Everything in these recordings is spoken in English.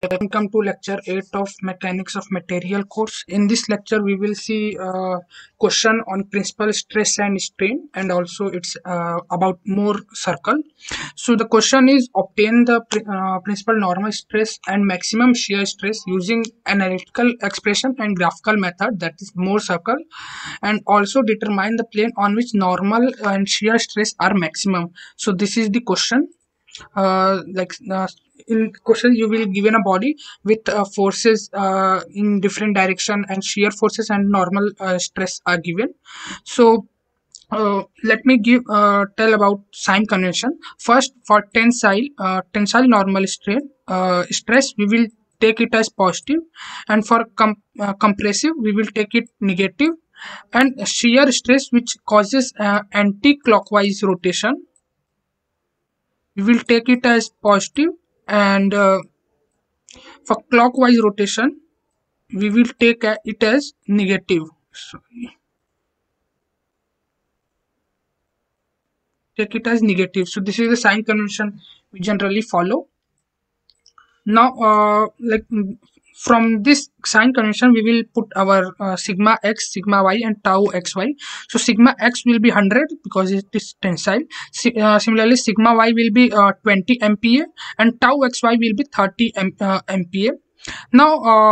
Welcome to lecture 8 of Mechanics of Material course. In this lecture, we will see question on principal stress and strain, and also it's about Mohr circle. So the question is obtain the principal normal stress and maximum shear stress using analytical expression and graphical method, that is Mohr circle, and also determine the plane on which normal and shear stress are maximum. So this is the question. In question you will given a body with forces in different direction, and shear forces and normal stress are given. So let me tell about sign convention. First, for tensile normal strain stress, we will take it as positive, and for compressive we will take it negative, and shear stress which causes anti-clockwise rotation, we will take it as positive, and for clockwise rotation we will take it as negative. Take it as negative. So this is the sign convention we generally follow. Now from this sign convention we will put our sigma x, sigma y, and tau xy. So sigma x will be 100 because it is tensile. Similarly sigma y will be 20 MPa, and tau xy will be 30 MPa. Now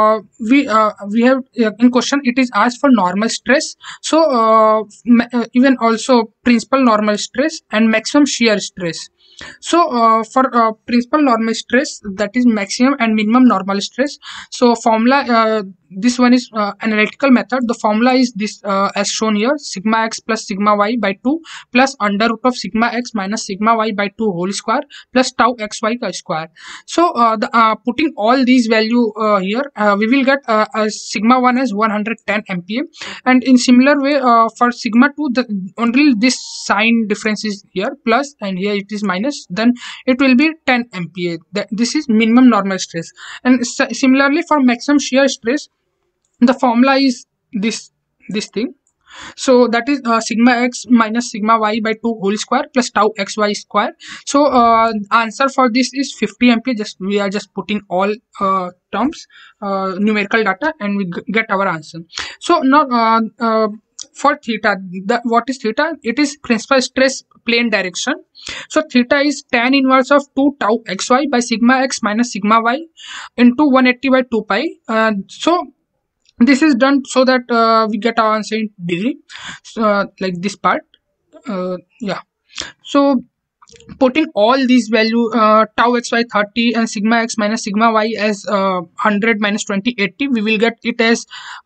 we have in question it is asked for normal stress. So even also principal normal stress and maximum shear stress. So for principal normal stress, that is maximum and minimum normal stress. So formula, this one is analytical method. The formula is this as shown here: sigma x plus sigma y by 2 plus under root of sigma x minus sigma y by 2 whole square plus tau xy square. So putting all these value here, we will get sigma 1 as 110 MPa, and in similar way for sigma 2, only this sign difference is here plus, and here it is minus, then it will be 10 MPa. This is minimum normal stress. And similarly for maximum shear stress, the formula is this thing. So that is sigma x minus sigma y by 2 whole square plus tau xy square. So answer for this is 50 MPa. We are just putting all terms, numerical data, and we get our answer. So now for theta, what is theta? It is principal stress plane direction. So theta is tan inverse of 2 tau xy by sigma x minus sigma y into 180 by 2 pi. So this is done so that we get our answer in degree, like this part. Yeah. So putting all these value, tau xy 30 and sigma x minus sigma y as 100 minus 20 80, we will get it as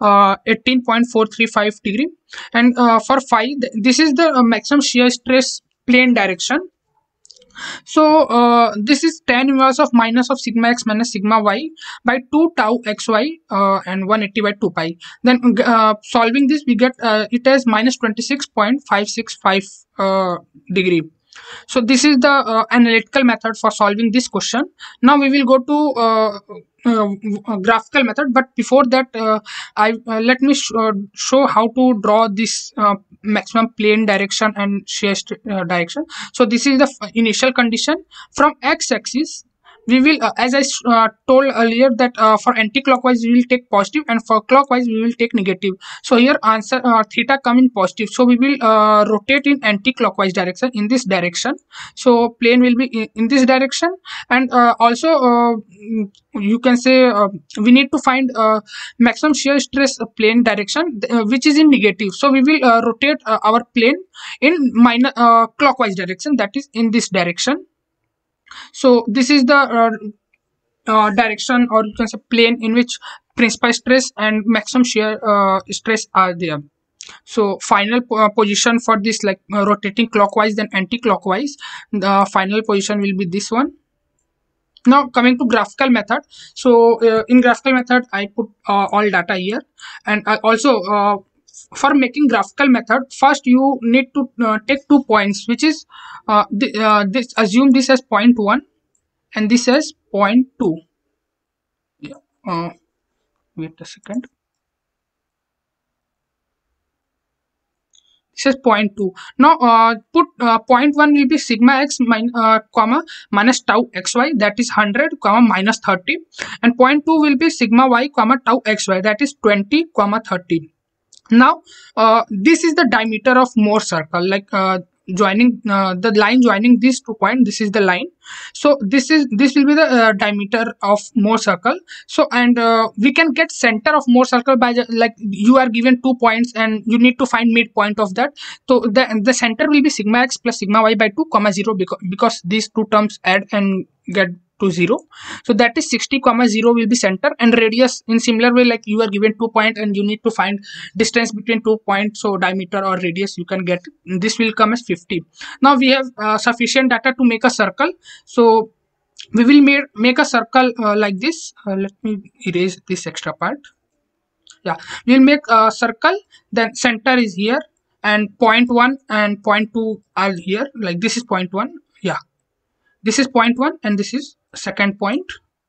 18.435 degree. And for phi, this is the maximum shear stress plane direction. So this is tan inverse of minus of sigma x minus sigma y by 2 tau xy and 180 by 2 pi. Then solving this, we get it as minus 26.565 degree. So this is the analytical method for solving this question. Now we will go to graphical method, but before that I let me show how to draw this maximum plane direction and shear direction. So this is the initial condition. From x-axis we will, as I told earlier, that for anti-clockwise we will take positive, and for clockwise we will take negative. So here answer theta come in positive, so we will rotate in anti-clockwise direction, in this direction. So plane will be in this direction, and also you can say we need to find maximum shear stress plane direction, which is in negative. So we will rotate our plane in minus clockwise direction, that is in this direction. So this is the direction, or you can say plane, in which principal stress and maximum shear stress are there. So final position for this, like rotating clockwise then anti-clockwise, the final position will be this one. Now coming to graphical method. So in graphical method I put all data here, and I also for making graphical method, first you need to take 2 points, which is this, assume this as point 1 and this as point 2. Yeah. Wait a second. This is 0.2. Now put 0.1 will be sigma x comma minus tau xy, that is 100 comma minus 30, and 0.2 will be sigma y comma tau xy, that is 20 comma 30. Now this is the diameter of Mohr circle, like joining the line joining these 2 points. This is the line. So this will be the diameter of Mohr circle. So and we can get center of Mohr circle by like you are given 2 points and you need to find midpoint of that. So the center will be sigma x plus sigma y by 2 comma 0, because these two terms add and get to 0. So that is 60 comma 0 will be center, and radius in similar way, like you are given 2 points and you need to find distance between 2 points, so diameter or radius you can get, this will come as 50. Now we have sufficient data to make a circle, so we will make a circle like this. Let me erase this extra part. Yeah, we'll make a circle, then center is here and 0.1 and 0.2 are here, like this is 0.1. Yeah, this is 0.1 and this is second point.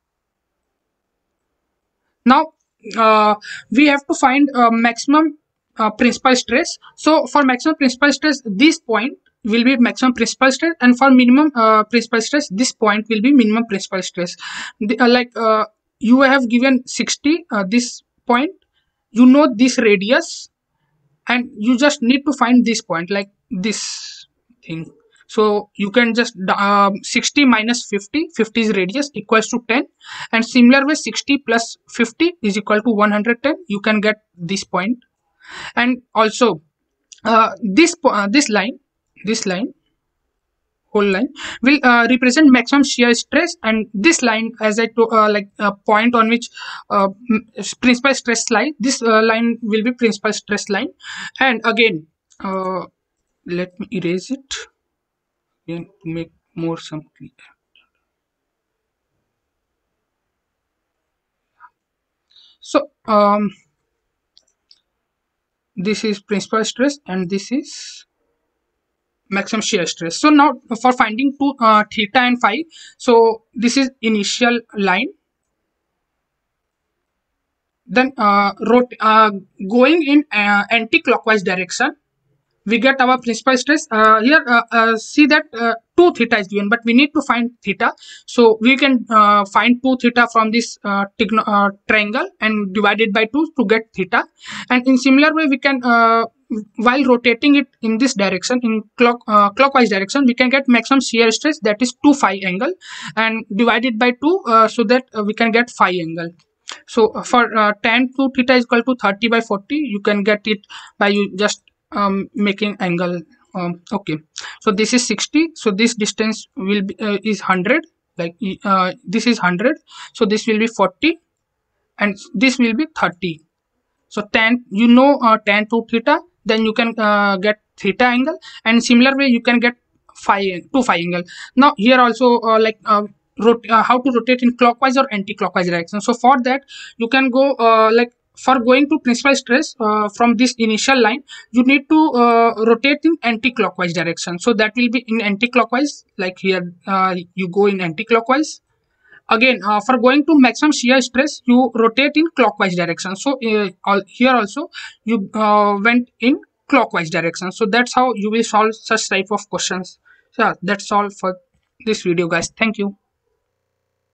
Now we have to find maximum principal stress. So for maximum principal stress, this point will be maximum principal stress, and for minimum principal stress, this point will be minimum principal stress. You have given 60 this point, you know this radius, and you just need to find this point, like this thing. So you can just 60 minus 50, 50 is radius, equals to 10, and similar way 60 plus 50 is equal to 110. You can get this point. And also this line, whole line will represent maximum shear stress, and this line, as I like a point on which principal stress line, this line will be principal stress line. And again let me erase it again to make more some clear. So this is principal stress and this is maximum shear stress. So now for finding two theta and phi, so this is initial line, then going in anti-clockwise direction, we get our principal stress. Here see that 2 theta is given, but we need to find theta, so we can find 2 theta from this triangle and divide it by 2 to get theta. And in similar way we can while rotating it in this direction, in clockwise direction, we can get maximum shear stress, that is 2 phi angle, and divide it by 2 so that we can get phi angle. So for tan 2 theta is equal to 30 by 40, you can get it by you just making angle. Okay, so this is 60, so this distance will be is 100, like this is 100, so this will be 40 and this will be 30. So tan, you know tan 2 theta, then you can get theta angle, and similar way you can get phi 2 phi angle. Now here also how to rotate in clockwise or anti-clockwise direction. So for that you can go like for going to principal stress from this initial line, you need to rotate in anti-clockwise direction. So that will be in anti-clockwise, like here you go in anti-clockwise. Again for going to maximum shear stress, you rotate in clockwise direction. So here also you went in clockwise direction. So that's how you will solve such type of questions. So that's all for this video, guys. Thank you.